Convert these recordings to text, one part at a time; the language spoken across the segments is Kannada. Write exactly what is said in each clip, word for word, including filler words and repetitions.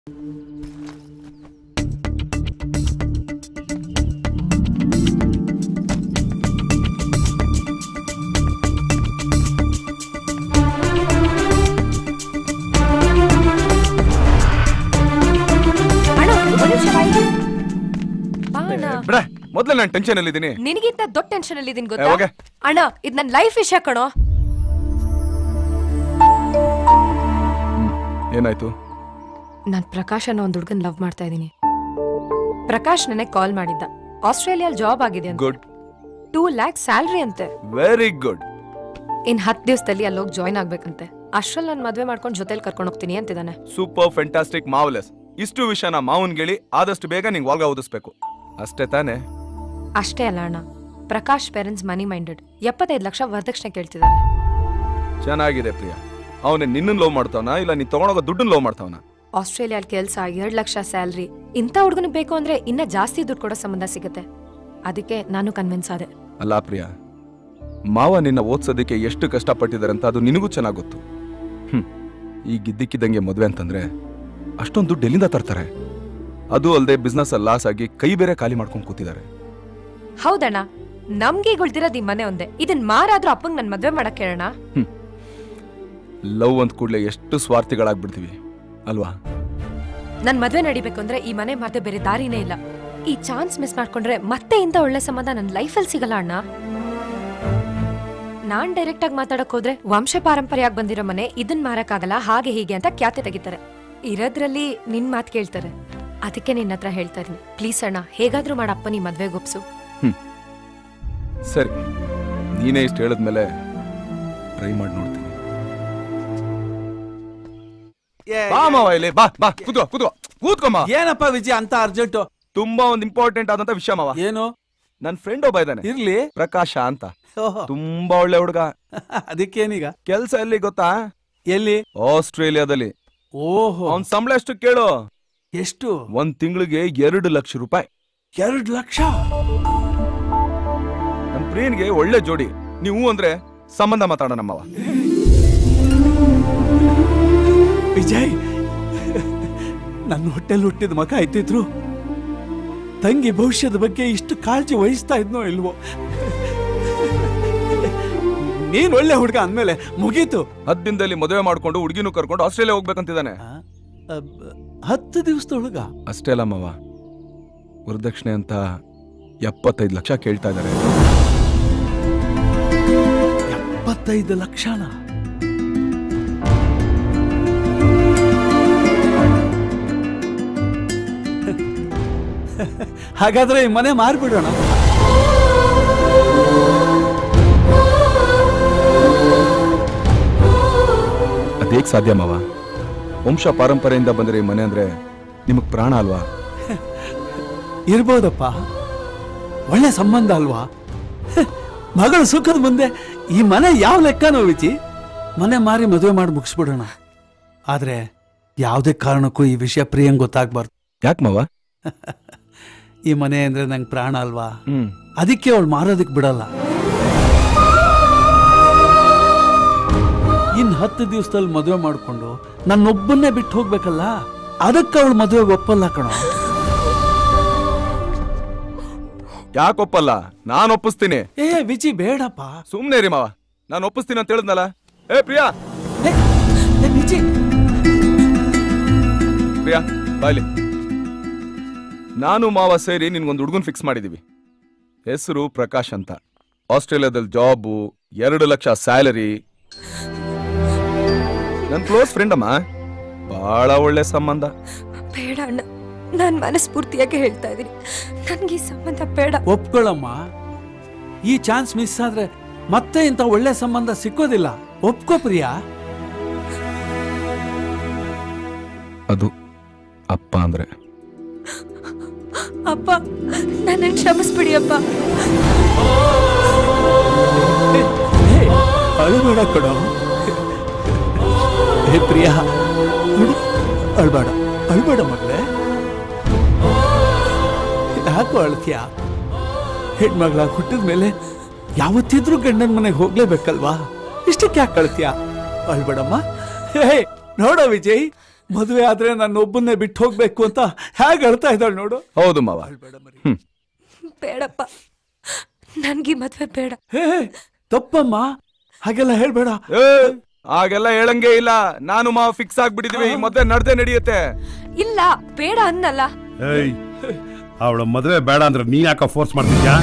ಮೊದಲು ನಾನು ಟೆನ್ಷನ್ ಅಲ್ಲಿ ಇದ್ದೀನಿ. ನಿನಗಿಂತ ದೊಡ್ಡ ಟೆನ್ಷನ್ ಅಲ್ಲಿ ಇದೀನಿ ಗೊತ್ತಾ ಅಣ್ಣ. ಇದು ನನ್ನ ಲೈಫ್ ವಿಷಯ ಕಣೋ. ಏನಾಯ್ತು? ನಾನ್ ಪ್ರಕಾಶ್ ಅನ್ನೋ ಒಂದು ಹುಡುಗನ್ ಲವ್ ಮಾಡ್ತಾ ಇದೀನಿ. ಪ್ರಕಾಶ್ ನನಗೆ ಕಾಲ್ ಮಾಡಿದ್ದ. ಆಸ್ಟ್ರೇಲಿಯಾಲ್ ಜಾಬ್ ಆಗಿದೆ ಅಂತ. ಗುಡ್. ಟೂ ಲ್ಯಾಕ್ ಸ್ಯಾಲರಿ ಅಂತೆ. Very good. ಇನ್ ಹತ್ತು ದಿವಸದಲ್ಲಿ ಅಲ್ಲಿ ಹೋಗಿ ಜಾಯ್ನ್ ಆಗ್ಬೇಕಂತೆ. ಅಷ್ಟ್ರಲ್ಲಿ ನಾನು ಮದ್ವೆ ಮಾಡ್ಕೊಂಡು ಜೊತೆಲಿ ಕರ್ಕೊಂಡು ಹೋಗ್ತೀನಿ ಅಂತಿದ್ದಾನೆ. Super, fantastic, marvellous. ಇಷ್ಟು ವಿಷಯನ ಮಾವನ್ ಗೆಳಿ ಆದಷ್ಟು ಬೇಗ ನಿಂಗೆ ವಾಲ್ಗ ಓದಿಸ್ಬೇಕು ಅಷ್ಟೇ ತಾನೆ? ಅಷ್ಟೇ ಅಲ್ಲ ಅಣ್ಣ, ಪ್ರಕಾಶ್ ಪೇರೆಂಟ್ಸ್ ಮನಿ ಮೈಂಡೆಡ್. ಎಪ್ಪತ್ತೈದು ಲಕ್ಷ ವರದಕ್ಷಿಣೆ ಕೇಳ್ತಿದ್ದಾರೆ. ಚೆನ್ನಾಗಿದೆ ಪ್ರಿಯಾ. ಅವನೇ ನಿನ್ನ ಲವ್ ಮಾಡ್ತಾವನ ಇಲ್ಲ ನೀ ತಗೊಂಡೋಗೋ ದುಡ್ಡನ್ನ ಲವ್ ಮಾಡ್ತಾವನ? ಆಸ್ಟ್ರೇಲಿಯಾಲ್ ಕೆಲ್ಸ, ಎರಡ್ ಲಕ್ಷ ಸ್ಯಾಲ್ರಿ. ಇಂಥ ಹುಡುಗನಿಗೆ ಬೇಕು ಅಂದ್ರೆ ಇನ್ನ ಜಾಸ್ತಿ ದುಡ್ಡು ಕೊಡೋ ಸಂಬಂಧ ಸಿಗುತ್ತೆ. ಅದಕ್ಕೆ ನಾನು ಕನ್ವಿನ್ಸ್ ಆದೆ. ಅಲ್ಲ ಪ್ರಿಯಾ, ಮಾವ ನಿನ್ನ ಓದ್ಸೋದಕ್ಕೆ ಎಷ್ಟು ಕಷ್ಟಪಟ್ಟಿದ್ದಾರೆ ಅಂತ ಅದು ನಿನಗೂ ಚೆನ್ನಾಗಿ ಗೊತ್ತು. ಹ್ಮ್ ಈಗ ಇದ್ದಕ್ಕಿದ್ದಂಗೆ ಮದುವೆ ಅಂತಂದ್ರೆ ಅಷ್ಟೊಂದು ದುಡ್ಡು ಎಲ್ಲಿಂದ ತರ್ತಾರೆ? ಅದು ಅಲ್ಲದೆ ಬಿಸ್ನೆಸ್ ಅಲ್ಲಿ ಲಾಸ್ ಆಗಿ ಕೈ ಬೇರೆ ಖಾಲಿ ಮಾಡ್ಕೊಂಡು ಕೂತಿದ್ದಾರೆ. ಹೌದಣ್ಣ, ನಮ್ಗೆ ಗೊಳ್ತಿರೋದು ಈ ಮನೆ ಒಂದೇ. ಇದನ್ ಮಾರಾದ್ರೂ ಅಪ್ಪಂಗ್ ನನ್ ಮದ್ವೆ ಮಾಡಕ್ ಕೇಳೋಣ. ಹ್ಮ್ ಲವ್ ಅಂದ್ ಕೂಡ್ಲೆ ಎಷ್ಟು ಸ್ವಾರ್ಥಿಗಳಾಗ್ಬಿಡ್ತೀವಿ ಅಲ್ವಾ? ನನ್ ಮದ್ವೆ ನಡಿಬೇಕು ಅಂದ್ರೆ ಈ ಮನೆ ಮಾತೆ ಬೇರೆ ದಾರಿನೇ ಇಲ್ಲ. ಈ ಚಾನ್ಸ್ ಮಿಸ್ ಮಾಡ್ಕೊಂಡ್ರೆ ಮತ್ತೆ ಇಂತ ಒಳ್ಳೆ ಸಂಬಂಧ ನನ್ ಲೈಫಲ್ಲಿ ಸಿಗಲ್ಲ ಅಣ್ಣ. ನಾನ್ ಡೈರೆಕ್ಟ್ ಆಗಿ ಮಾತಾಡಕ್ ಹೋದ್ರೆ ವಂಶ ಪಾರಂಪರ್ಯಾಗಿ ಬಂದಿರೋ ಮನೆ ಇದನ್ ಮಾರಕ್ಕಾಗಲ್ಲ, ಹಾಗೆ ಹೀಗೆ ಅಂತ ಖ್ಯಾತಿ ತೆಗಿತಾರೆ. ಇರೋದ್ರಲ್ಲಿ ನಿನ್ ಮಾತ್ ಕೇಳ್ತಾರೆ. ಅದಕ್ಕೆ ನಿನ್ನ ಹತ್ರ ಹೇಳ್ತಾ ಇದೀನಿ, ಪ್ಲೀಸ್ ಅಣ್ಣ, ಹೇಗಾದ್ರೂ ಮಾಡ ಅಪ್ಪ ನೀ ಮದ್ವೆಗೆ ಒಪ್ಸು. ಹ್ಮ್ ಸರಿ, ನೀನೇ ಇಷ್ಟು ಹೇಳಿದ್ಮೇಲೆ ಟ್ರೈ ಮಾಡಿ ನೋಡ್ತೀನಿ. ಬಾ ಮಾವ, ಇಲ್ಲಿ ಬಾ ಬಾ, ಕೂತ್ಕೋ ಕೂತ್ಕೋ ಕೂತ್ಕೊಮ್ಮ. ಏನಪ್ಪ ವಿಜಯ್ ಅಂತ ಅರ್ಜೆಂಟ್? ತುಂಬಾ ಒಂದು ಇಂಪಾರ್ಟೆಂಟ್ ಆದಂತ ವಿಷಯ ಮಾವ. ಏನು? ನನ್ ಫ್ರೆಂಡ್ ಒಬ್ಬ ಇದ್ದಾನೆ, ಇರ್ಲಿ, ಪ್ರಕಾಶ ಅಂತ. ತುಂಬಾ ಒಳ್ಳೆ ಹುಡುಗ. ಅದಕ್ಕೇನೀಗ ಕೆಲ್ಸ ಎಲ್ಲಿ ಗೊತ್ತಾ? ಎಲ್ಲಿ? ಆಸ್ಟ್ರೇಲಿಯಾದಲ್ಲಿ. ಓಹೋ. ಅವ್ನ್ ಸಂಬಳ ಎಷ್ಟು ಕೇಳು? ಎಷ್ಟು? ಒಂದ್ ತಿಂಗಳಿಗೆ ಎರಡು ಲಕ್ಷ ರೂಪಾಯಿ. ಎರಡು ಲಕ್ಷ? ನನ್ ಪ್ರಿಯನ್ಗೆ ಒಳ್ಳೆ ಜೋಡಿ. ನೀವು ಅಂದ್ರೆ ಸಂಬಂಧ ಮಾತಾಡೋಣ ನಮ್ಮವ. ವಿಜಯ್, ನನ್ನ ಹೊಟ್ಟೆಲ್ ಹುಟ್ಟಿದ ಮಗ ಆಯ್ತಿದ್ರು ತಂಗಿ ಭವಿಷ್ಯದ ಬಗ್ಗೆ ಇಷ್ಟು ಕಾಳಜಿ ವಹಿಸ್ತಾ ಇದ್ನೋ ಇಲ್ವೋ? ನೀನ್ ಒಳ್ಳೆ ಹುಡುಗ ಅಂದ್ಮೇಲೆ ಮುಗೀತು. ಹತ್ತು ದಿನದಲ್ಲಿ ಮದುವೆ ಮಾಡ್ಕೊಂಡು ಹುಡುಗಿನೂ ಕರ್ಕೊಂಡು ಆಸ್ಟ್ರೇಲಿಯಾ ಹೋಗ್ಬೇಕಂತಿದ್ದಾನೆ. ಹತ್ತು ದಿವಸದೊಳಗ? ಅಷ್ಟೇ ಅಲ್ಲ ಮಾವ, ವರದಕ್ಷಿಣೆ ಅಂತ ಎಪ್ಪತ್ತೈದು ಲಕ್ಷ ಕೇಳ್ತಾ ಇದ್ದಾರೆ. ಎಪ್ಪತ್ತೈದು ಲಕ್ಷನ? ಹಾಗಾದ್ರೆ ಈ ಮನೆ ಮಾರ್ಬಿಡೋಣ. ಅದೇಗ್ ಸಾಧ್ಯ ಮಾವ? ವಂಶ ಪಾರಂಪರೆಯಿಂದ ಬಂದ್ರೆ ಈ ಮನೆ ಅಂದ್ರೆ ನಿಮಗ್ ಪ್ರಾಣ ಅಲ್ವಾ? ಇರ್ಬೋದಪ್ಪ, ಒಳ್ಳೆ ಸಂಬಂಧ ಅಲ್ವಾ? ಮಗಳ ಸುಖದ ಮುಂದೆ ಈ ಮನೆ ಯಾವ ಲೆಕ್ಕನೋ ವಿಚಿ? ಮನೆ ಮಾರಿ ಮದುವೆ ಮಾಡಿ ಮುಗಿಸ್ಬಿಡೋಣ. ಆದ್ರೆ ಯಾವುದೇ ಕಾರಣಕ್ಕೂ ಈ ವಿಷಯ ಪ್ರಿಯಂಗ್ ಗೊತ್ತಾಗ್ಬಾರ್ದು. ಯಾಕೆ ಮಾವ? ಈ ಮನೆ ಅಂದ್ರೆ ನಂಗೆ ಪ್ರಾಣ ಅಲ್ವಾ, ಅದಕ್ಕೆ ಅವಳು ಮಾರೋದಕ್ ಬಿಡಲ್ಲ. ಇನ್ ಹತ್ತು ದಿವಸದಲ್ಲಿ ಮದುವೆ ಮಾಡ್ಕೊಂಡು ನನ್ನೊಬ್ಬನ್ನೇ ಬಿಟ್ಟು ಹೋಗ್ಬೇಕಲ್ಲ, ಅದಕ್ಕೆ ಅವಳು ಮದುವೆಗೆ ಒಪ್ಪಲ್ಲ ಕಣೋ. ಯಾಕೆ ಒಪ್ಪಲ್ಲ? ನಾನು ಒಪ್ಪಿಸ್ತೀನಿ. ಏ ವಿಜಿ, ಬೇಡಪ್ಪ. ಸುಮ್ನೆ ರೀ ಮಾವ, ನಾನು ಒಪ್ಪಿಸ್ತೀನಿ ಅಂತ ಹೇಳಿದ್ನಲ್ಲ. ಏ ಪ್ರಿಯಾ, ವಿಜಿ, ಪ್ರಿಯಾ ಬಾಯ್ಲಿ. ನಾನು ಮಾವ ಸೇರಿ ನಿನ್ಗೊಂದು ಹುಡುಗನ್ ಫಿಕ್ಸ್ ಮಾಡಿದೀವಿ. ಹೆಸರು ಪ್ರಕಾಶ್ ಅಂತ. ಆಸ್ಟ್ರೇಲಿಯಾದಲ್ಲಿ ಜಾಬು, ಎರಡು ಲಕ್ಷ ಸ್ಯಾಲರಿ. ನನ್ ಕ್ಲೋಸ್ ಫ್ರೆಂಡ್ ಅಮ್ಮ, ಬಹಳ ಒಳ್ಳೆ ಸಂಬಂಧ. ಬೇಡ ಅಣ್ಣ, ನಾನ್ ಮನಸ್ಫೂರ್ತಿಯಾಗಿ ಹೇಳ್ತಾ ಇದೀನಿ, ನನ್ಗೆ ಈ ಸಂಬಂಧ ಬೇಡ. ಒಪ್ಕೊಳ್ಳಮ್ಮ. ಈ ಚಾನ್ಸ್ ಮಿಸ್ ಆದ್ರೆ ಮತ್ತೆ ಇಂಥ ಒಳ್ಳೆ ಸಂಬಂಧ ಸಿಕ್ಕೋದಿಲ್ಲ. ಒಪ್ಕೋ ಪ್ರಿಯಾ. ಅದು ಅಪ್ಪ ಅಂದ್ರೆ. ಅಪ್ಪ, ನನ್ನ ಕ್ಷಮಿಸ್ಬಿಡಿ ಅಪ್ಪ. ಅಳಬೇಡ ಕಣೋ. ಹೇ ಪ್ರಿಯಾ, ಅಳ್ಬೇಡ ಅಳ್ಬೇಡ ಮಗಳೇ. ಯಾಕೋ ಅಳ್ತೀಯ? ಹೆಣ್ಮಗಳಾಗಿ ಹುಟ್ಟಿದ ಮೇಲೆ ಯಾವತ್ತಿದ್ರೂ ಗಂಡನ ಮನೆಗೆ ಹೋಗ್ಲೇಬೇಕಲ್ವಾ? ಇಷ್ಟಕ್ಕೆ ಯಾಕೆ ಅಳ್ತೀಯ? ಅಳ್ಬೇಡಮ್ಮ. ಹೇ ನೋಡೋ ವಿಜಯ್, ಮದುವೆ ಆದ್ರೆ ನನ್ನ ಒಬ್ಬನ್ನೇ ಬಿಟ್ಟು ಹೋಗ್ಬೇಕು ಅಂತ ಹೇಗೆ ಅಳ್ತಾ ಇದ್ದಾಳೆ ನೋಡು. ಹೌದು ಮಾವ. ಹ್ಮ್ ಬೇಡಪ್ಪ, ನನ್ಗೆ ಮದ್ವೆ ಬೇಡ. ಹೇ ತಪ್ಪಮ್ಮ, ಹಾಗೆಲ್ಲ ಹೇಳ್ಬೇಡ. ಏ ಹಾಗೆಲ್ಲ ಹೇಳಂಗೆ ಇಲ್ಲ. ನಾನು ಮಾವ ಫಿಕ್ಸ್ ಆಗ್ಬಿಟ್ಟಿದೀವಿ, ಈ ಮದ್ವೆ ನಡ್ದೆ ನಡೆಯುತ್ತೆ. ಇಲ್ಲ ಬೇಡ ಅನ್ನಲ್ಲ. ಏಯ್ ಅವಳ ಮದುವೆ ಬೇಡ ಅಂದ್ರೆ ನೀ ಯಾಕ ಫೋರ್ಸ್ ಮಾಡ್ತಿದ್ಯಾ?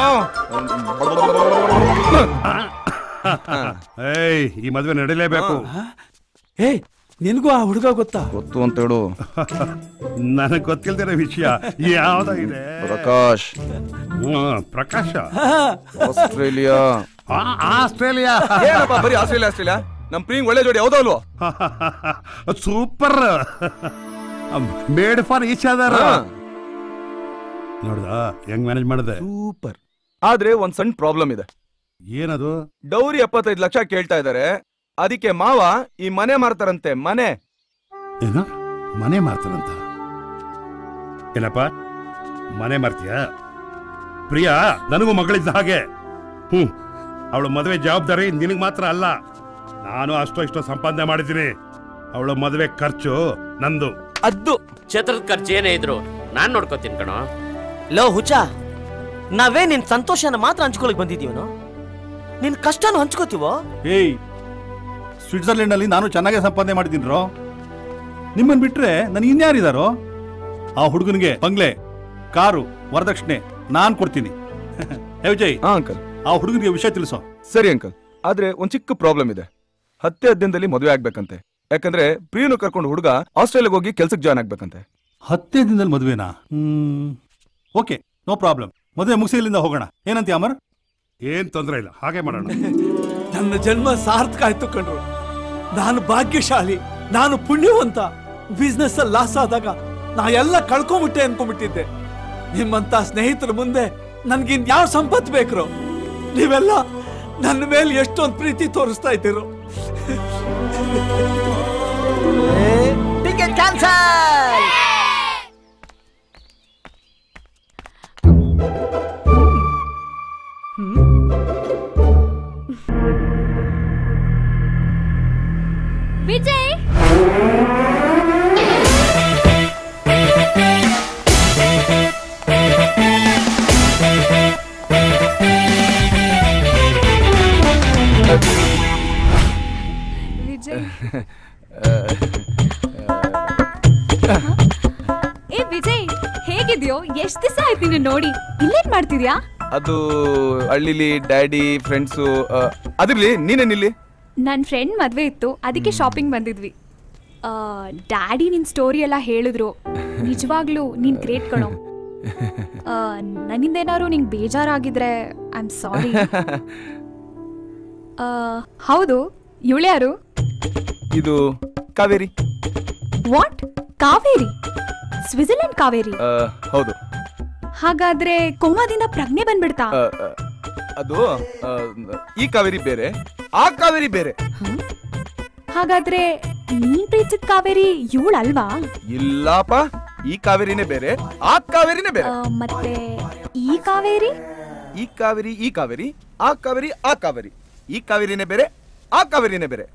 ಏಯ್ ಈ ಮದುವೆ ನಡೀಲೇಬೇಕು. ಏಯ್ ನಿನ್ಗೂ ಆ ಹುಡುಗ ಗೊತ್ತಾ? ಗೊತ್ತು ಅಂತ ಹೇಳು. ನನಗ್ ಗೊತ್ತಿಲ್ದಿರೋ ವಿಷಯ ಯಾವ್ದಾಗಿದೆ? ಪ್ರಕಾಶ್. ಹ್ಮ್, ಪ್ರಕಾಶ ಆಸ್ಟ್ರೇಲಿಯಾ. ಆ, ಆಸ್ಟ್ರೇಲಿಯಾ. ಏನಪ್ಪ ಬರೀ ಆಸ್ಟ್ರೇಲಿಯಾ ಆಸ್ಟ್ರೇಲಿಯಾ? ನಮ್ ಪ್ರಿಯಿಂಗ್ ಒಳ್ಳೆ ಜೋಡಿ ಯಾವ್ದೋ ಅಲ್ವೋ? Super made for each other. ನೋಡ್ದ ಹೆಂಗ್ ಮ್ಯಾನೇಜ್ ಮಾಡಿದೆ? ಸೂಪರ್. ಆದ್ರೆ ಒಂದ್ ಸಣ್ಣ ಪ್ರಾಬ್ಲಮ್ ಇದೆ. ಏನದು? ಡೌರಿ ಎಪ್ಪತ್ತೈದು ಲಕ್ಷ ಕೇಳ್ತಾ ಇದಾರೆ. ಅದಕ್ಕೆ ಮಾವ ಈ ಮನೆ ಮಾರ್ತಾರಂತೆ. ಮನೆ ಏನ ಮನೆ ಮಾರ್ತಾರಂತ? ಏನಪ್ಪ ಮನೆ ಮಾರ್ತೀಯ? ಪ್ರಿಯಾ ನನಗೂ ಮಗಳಿದ್ದ ಹಾಗೆ. ಹ್ಮ್ ಅವಳ ಮದುವೆ ಜವಾಬ್ದಾರಿ ನಿನಗ್ ಮಾತ್ರ ಅಲ್ಲ. ನಾನು ಅಷ್ಟೋ ಇಷ್ಟೋ ಸಂಪಾದನೆ ಮಾಡಿದ್ದೀನಿ. ಅವಳ ಮದುವೆ ಖರ್ಚು ನಂದು. ಅದ್ದು ಛತ್ರದ ಖರ್ಚು ಏನೇ ಇದ್ರು ನಾನ್ ನೋಡ್ಕೋತೀನಿ ಕಣೋ. ಲೋ ಹುಚ್ಚ, ನಾವೇ ನಿನ್ ಸಂತೋಷನ ಮಾತ್ರ ಹಂಚ್ಕೊಳಕ್ ಬಂದಿದೀವನು, ನಿನ್ ಕಷ್ಟನು ಹಂಚ್ಕೋತೀವೋ? ಏಯ್ ಸ್ವಿಟ್ಜರ್ಲೆಂಡ್ ಅಲ್ಲಿ ನಾನು ಚೆನ್ನಾಗೇ ಸಂಪಾದನೆ ಮಾಡಿದ್ದೀನಿ ರೋ. ನಿಮ್ಮನ್ ಬಿಟ್ರೆ ನನಗೆ ಇನ್ಯಾರಿದಾರೋ? ಆ ಹುಡುಗನಿಗೆ ಬಂಗ್ಲೆ, ಕಾರು, ವರದಕ್ಷಿಣೆ ನಾನ್ ಕೊಡ್ತೀನಿ. ಹೇ ವಿಜಯ್, ಹಾ ಅಂಕಲ್. ಆ ಹುಡುಗನಿಗೆ ವಿಷಯ ತಿಳಿಸೋ. ಸರಿ ಅಂಕಲ್. ಆದ್ರೆ ಒಂದ್ ಚಿಕ್ಕ ಪ್ರಾಬ್ಲಮ್ ಇದೆ. ಹತ್ತೆ ಹದಿನದಲ್ಲಿ ಮದುವೆ ಆಗ್ಬೇಕಂತೆ. ಯಾಕಂದ್ರೆ ಪ್ರಿಯನು ಕರ್ಕೊಂಡು ಹುಡುಗ ಆಸ್ಟ್ರೇಲಿಯಾಗ ಹೋಗಿ ಕೆಲ್ಸಕ್ಕೆ ಜಾಯ್ನ್ ಆಗ್ಬೇಕಂತೆ. ಹತ್ತೇ ದಿನದಲ್ಲಿ ಮದುವೆನಾ? ಹ್ಮ್ ಓಕೆ, ನೋ ಪ್ರಾಬ್ಲಮ್. ಮದುವೆ ಮುಗಿಸಿ ಇಲ್ಲಿಂದ ಹೋಗೋಣ. ಏನಂತೀಯ ಅಮರ್? ಏನ್ ತೊಂದ್ರೆ ಇಲ್ಲ, ಹಾಗೆ ಮಾಡೋಣ. ನನ್ನ ಜನ್ಮ ಸಾರ್ಥಕ ಆಯ್ತು ಕಣ್ರು. ನಾನು ಭಾಗ್ಯಶಾಲಿ, ನಾನು ಪುಣ್ಯವಂತ. ಬಿಸ್ನೆಸ್ ಅಲ್ಲಿ ಲಾಸ್ ಆದಾಗ ನಾ ಎಲ್ಲ ಕಳ್ಕೊಂಬಿಟ್ಟೆ ಅನ್ಕೊಂಡ್ಬಿಟ್ಟಿದ್ದೆ. ನಿಮ್ಮಂತ ಸ್ನೇಹಿತರ ಮುಂದೆ ನನ್ಗಿನ್ ಯಾವ ಸಂಪತ್ತು ಬೇಕ್ರೋ? ನೀವೆಲ್ಲ ನನ್ನ ಮೇಲೆ ಎಷ್ಟೊಂದು ಪ್ರೀತಿ ತೋರಿಸ್ತಾ ಇದ್ದೀರೋ. Ticket cancel. ವಿಜಯ್, ವಿಜಯ್ ಏ ವಿಜಯ್, ಹೇಗಿದ್ಯೋ? ಎಷ್ಟ್ ದಿವಸ ಆಯ್ತು ನೀನು ನೋಡಿ. ಇಲ್ಲೇನ್ ಮಾಡ್ತಿದ್ಯಾ? ಅದು ಹಳ್ಳಿಲಿ ಡ್ಯಾಡಿ ಫ್ರೆಂಡ್ಸು. ಅದಿರ್ಲಿ, ನೀನೇನಿಲ್ಲಿ? ನನ್ನ ಫ್ರೆಂಡ್ ಮದ್ವೆ ಇತ್ತು, ಅದಕ್ಕೆ ಶಾಪಿಂಗ್ ಬಂದಿದ್ವಿ. ಡ್ಯಾಡಿ ನಿನ್ ಸ್ಟೋರಿ ಎಲ್ಲ ಹೇಳಿದ್ರು. ನಿಜವಾಗ್ಲೂ ನೀನ್ ಗ್ರೇಟ್ ಕಣೋ. ನನ್ನಿಂದ ಏನಾದ್ರು ನಿಂಗೆ ಬೇಜಾರಾಗಿದ್ರೆ ಐ ಆಮ್ ಸಾರಿ. ಹೌದು, ಇವಳು ಯಾರು? ಇದು ಕಾವೇರಿ. ವಾಟ್? ಕಾವೇರಿ? ಸ್ವಿಟ್ಜರ್ಲೆಂಡ್ ಕಾವೇರಿ? ಆ, ಹೌದು. ಹಾಗಾದ್ರೆ ಕೋಮಾದಿಂದ ಪ್ರಜ್ಞೆ ಬಂದ್ಬಿಡ್ತಾ? ಆ, ಆ, ಅದು ಆ, ಈ ಕಾವೇರಿ ಬೇರೆ, ಆ ಕಾವೇರಿ ಬೇರೆ. ಹಾಗಾದ್ರೆ ನೀನ್ ಪ್ರೀತಿಸಿದ ಕಾವೇರಿ ಇವಳಲ್ವಾ? ಇಲ್ಲಪ್ಪ, ಈ ಕಾವೇರಿನೇ ಬೇರೆ, ಆ ಕಾವೇರಿನೇ ಬೇರೆ. ಆ, ಮತ್ತೆ ಈ ಕಾವೇರಿ? ಈ ಕಾವೇರಿ ಈ ಕಾವೇರಿ, ಆ ಕಾವೇರಿ ಆ ಕಾವೇರಿ. ಈ ಕಾವೇರಿನೇ ಬೇರೆ, ಆ ಕಾವೇರಿನೇ ಬೇರೆ.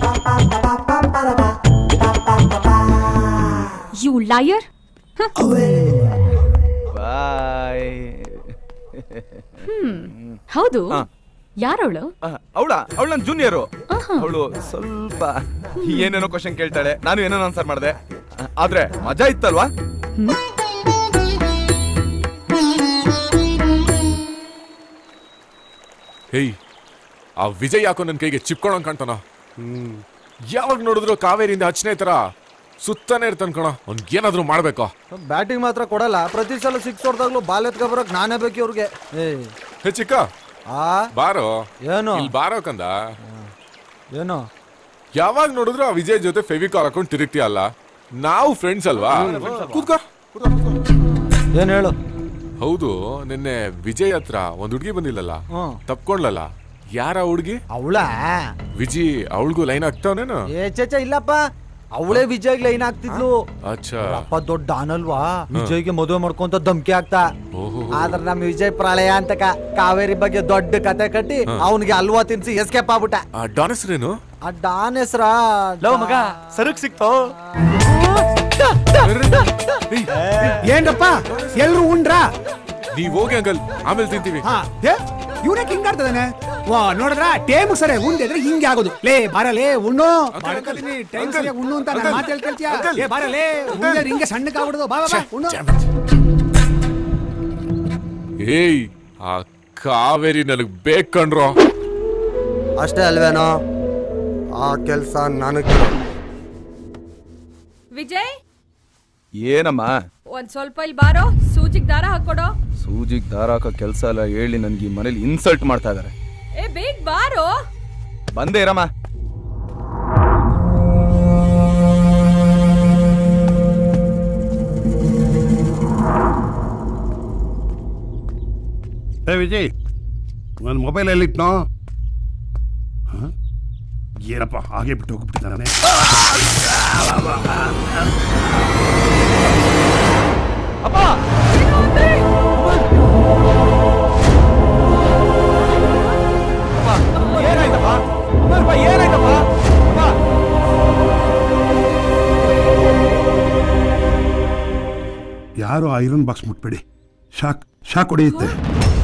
You lawyer. ಬಾಯ್. ಹ್ಮ್ ಹೌದು, ಯಾರವಳು? ಅವಳ ಅವಳ ನನ್ನ ಜೂನಿಯರು. ಅವಳು ಸ್ವಲ್ಪ ಏನೇನೋ ಕ್ವಶನ್ ಕೇಳ್ತಾಳೆ, ನಾನು ಏನೇನೋ ಆನ್ಸರ್ ಮಾಡಿದೆ. ಆದ್ರೆ ಮಜಾ ಇತ್ತಲ್ವಾ? ಹೇಯ್, ಆ ವಿಜಯ್ ಯಾಕೋ ನನ್ನ ಕೈಗೆ ಚಿಪ್ಕೊಳಂಗ್ ಕಾಣ್ತಾನ. ಹ್ಮ್ ಯಾವಾಗ ನೋಡಿದ್ರು ಕಾವೇರಿಯಿಂದ ಹಚ್ಚನೆ ತರ ಸುತ್ತಾನೆ ಇರ್ತಾನ ಕಣ. ಅವ್ನಿಗೆ ಏನಾದ್ರು ಮಾಡ್ಬೇಕು. ಬ್ಯಾಟಿಂಗ್ ಮಾತ್ರ ಕೊಡಲ್ಲ, ಪ್ರತಿ ಸಲ ಸಿಕ್ಸ್ ಹೊಡೆದಾಗ್ಲೂ ಬಾಲ್ ಎತ್ಕ ಬರೋಕ್ ನಾನೇ ಬೇಕು ಇವ್ರಿಗೆ. ಹೇ ಚಿಕ್ಕ, ಬಾರೋ. ಏನು ಇಲ್ಲಿ ಬಾರೋ ಕಂದ. ಏನು ಯಾವಾಗ ನೋಡಿದ್ರು ಆ ವಿಜಯ್ ಜೊತೆ ಫೆವಿಕಾಲ್ ಹಾಕೊಂಡು ತಿರುಗ್ತೀಯ ಅಲ್ಲ? ನಾವು ಫ್ರೆಂಡ್ಸ್ ಅಲ್ವಾ? ಕೂತ್ಕೋ. ಏನ್ ಹೇಳು? ಹೌದು, ನಿನ್ನೆ ವಿಜಯ್ ಹತ್ರ ಒಂದ್ ಹುಡ್ಗಿ ಬಂದಿಲ್ಲಲ್ಲ, ತಪ್ಕೊಂಡ್ಲಲ್ಲ, ಯಾರ ಹುಡ್ಗಿ? ಅವಳ ವಿಜಿ. ಅವಳಿಗೂ ಲೈನ್ ಆಗ್ತಾವನೇನು? ಏ ಚೇಚ ಇಲ್ಲಪ್ಪ, ಅವಳೇ ವಿಜಯ್ಗೆ ಲೈನ್ ಆಗ್ತಿದ್ಲು. ಅಚ್ಚಾ, ಅಪ್ಪ ದೊಡ್ಡ ಅನಲ್ವಾ, ವಿಜಯ್ಗೆ ಮದುವೆ ಮಾಡ್ಕೊಂತ ಧಮ್ಕಿ ಆಗ್ತಾ. ಆದ್ರೆ ನಮ್ ವಿಜಯ್ ಪ್ರಳಯ ಅಂತ ಕಾವೇರಿ ಬಗ್ಗೆ ದೊಡ್ಡ ಕತೆ ಕಟ್ಟಿ ಅವನಿಗೆ ಅಲ್ವಾ ತಿನ್ಸಿ ಎಸ್ಕೇಪ್ ಆಗ್ಬಿಟ್ಟ. ಡಾನ್ ಹೆಸ್ರೇನು? ಆ ಡಾನ್ ಹೆಸ್ರ ಲವ್ ಮಗ ಸರಕ್ ಸಿಕ್ತೋ. ಏನ್ರಪ್ಪ ಎಲ್ರು ಉಂಡ್ರಾ? ನೀವ್ ಹೋಗಿ ಅಂಕಲ್, ಆಮೇಲೆ ತಿಂತೀವಿ. ಇವನೇ ಹಿಂಗಾಡ್ತದಾನೆ. ವಾ ನೋಡಿದ್ರ ಟೇಮ್ ಸರಿ ಉಂಡಿದ್ರೆ ಹಿಂಗೆ ಆಗೋದು. ಲೇ ಬಾರಲೇ ಉಣ್ಣು, ಟೈಮ್ ಸರಿಯಾಗಿ ಉಣ್ಣು ಅಂತ ನಾನು ಮಾತು ಹೇಳ್ಕೊಳ್ತೀಯ. ಲೇ ಬಾರಲೇ ಉಂಡ್ರೆ ಹಿಂಗೆ ಸಣ್ಣಕ್ಕಾಗ್ಬಿಡೋದು. ಬಾ ಬಾ ಉಣ್ಣು. ಏಯ್, ಆ ಕಾವೇರಿ ನನಗ್ ಬೇಕಂಡ್ರೋ. ಅಷ್ಟೇ ಅಲ್ವೇನೋ, ಆ ಕೆಲ್ಸ ನನಗೆ. ವಿಜಯ್, ಏನಮ್ಮ? ಒಂದ್ ಸ್ವಲ್ಪ ಇಲ್ಲಿ ಬಾರೋ, ಸೂಜಿಗ್ ದಾರ ಹಾಕೊಡೋ. ಸೂಜಿಗ್ ದಾರ ಹಾಕೋ ಕೆಲಸ ಎಲ್ಲ ಹೇಳಿ ನನ್ಗೆ ಈ ಮನೇಲಿ ಇನ್ಸಲ್ಟ್ ಮಾಡ್ತಾ ಇದಾರೆ. ಏ ಬೇಗ ಬಾರೋ. ಬಂದೇ ಇರಮ್ಮ. ಏ ವಿಜಯ್, ನನ್ನ ಮೊಬೈಲ್ ಎಲ್ಲಿಟ್ನೋ? ಏನಪ್ಪ ಹಾಗೆ ಬಿಟ್ಟು ಹೋಗ್ಬಿಟ್ಟಿದ್ದಾನೆ. ಯಾರು ಐರನ್ ಬಾಕ್ಸ್ ಮುಟ್ಬೇಡಿ, ಶಾಕ್ ಶಾಕ್ ಹೊಡೆಯುತ್ತೆ.